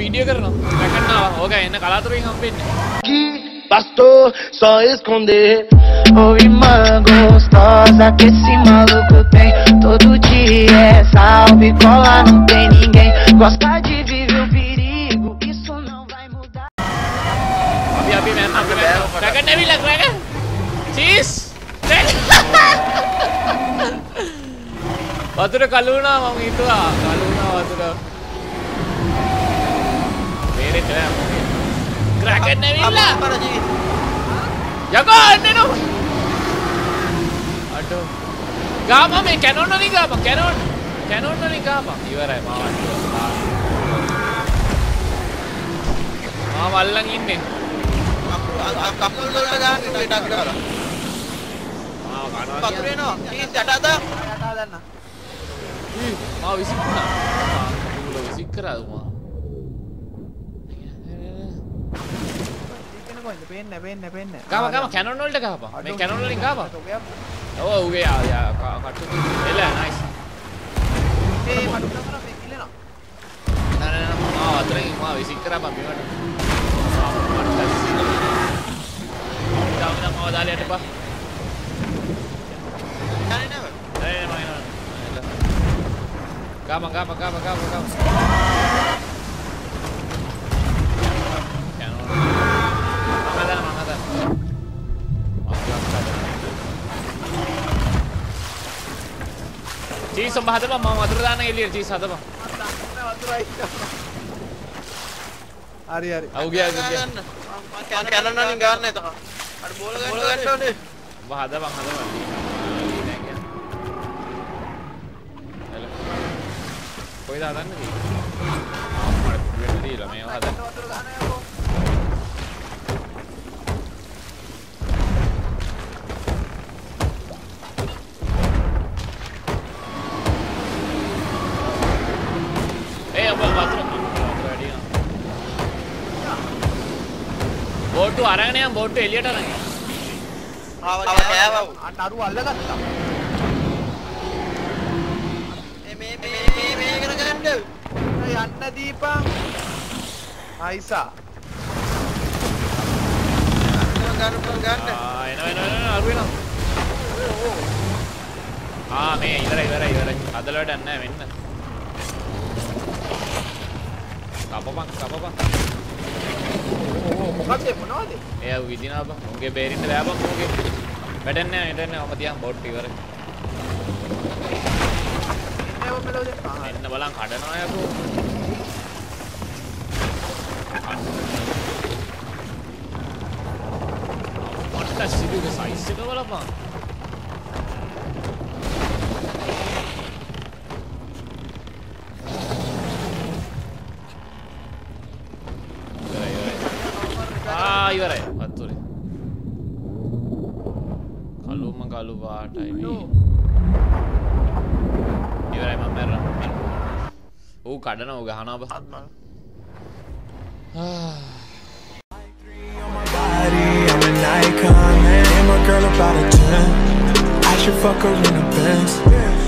Video කරනවා. රැකන්නවා. ඕක එන්න කලාතුරකින් හම්බෙන්නේ. Bastou só esconder. Oi, irmã gostosa que esse maluco tem. Todo dia é salve, cola, não tem ninguém. Gosta de viver o perigo, isso não vai mudar. Abi man. Dragon Neville, Dragon. Cheese. වතුර කලුණා මම හිතුවා. කලුණා වතුර. මේරෙත් නෑ. Dragon Neville. යකෝ එන්නෝ. අඩෝ. ගාම මේ කැනොන් වලින් ගාම කැනොන් වලින් ගාම. ඉවරයි මාව. මාව අල්ලන් ඉන්නේ. කකුල් වලට ගන්න ටක් කරලා. මාව කනවා. වතුර එනවා. චීස් යටද? යටද දන්න. මාව විසිකුණා. උඹ විසික් කරාද මාව? පෙන්න ගාම කැනොන් වලට ගහපන්. මේ කැනොන් වලින් ගහපන්. ඔව් උගේ යා කට්ටු එල නයිස්. ඒ මඩු කරා මේ කිලෙනවා. නෑ මාව අතරින් මාව විසික් කරාපන් බිමට. දාන්න මාව දාලා යටපන්. යන්නේ නැව. නෑ මම එනවා. ගාම Cheese උඹ හදපන් මම වතුර දාන්න එළියට cheese හදපන්. හරි. අවු ගියා. මම කැනන් වලින් ගන්න එතකොට. අර බෝල ගන්න ඕනේ. උඹ හදපන්. කොයිද හදන්නේ? මට වෙන්න දීලා මේව හදන්න. වතුර ගන්න යකෝ. බෝට්ටු අරගෙන යම් බෝට්ටු එළියට අරන් යන්න. කෑවා. අන්න අරු අල්ලගත්තා. මේ කරගන්න. යන්න දීපන්. ආයිසා. ගන්න. එනවා අරු වෙනවා. මේ ඉවරයි. අදලට යන්නේ නැහැ මෙන්න. කපපන්. මොකක්ද මොනවද? එයා විදිනවා බං. උන්ගේ බේරින්න බෑ බං උන්ගේ. වැඩන්නේ නැහැ. ඔම තියන් බෝට් ඉවරයි. එන්නව මෙලෝද? එන්න බලන් කඩනවා යකෝ. මට සිදුගේ සයිස් එක බලපන්. ඉවරයි වතුරේ. කළු පාටයි මේ. ඉවරයි මම මැරෙනවා. ඌ කඩනවා ඌ ගහනවා බා. I'm an icon, man. I'm a girl about a 10. I should fuck her in a Benz.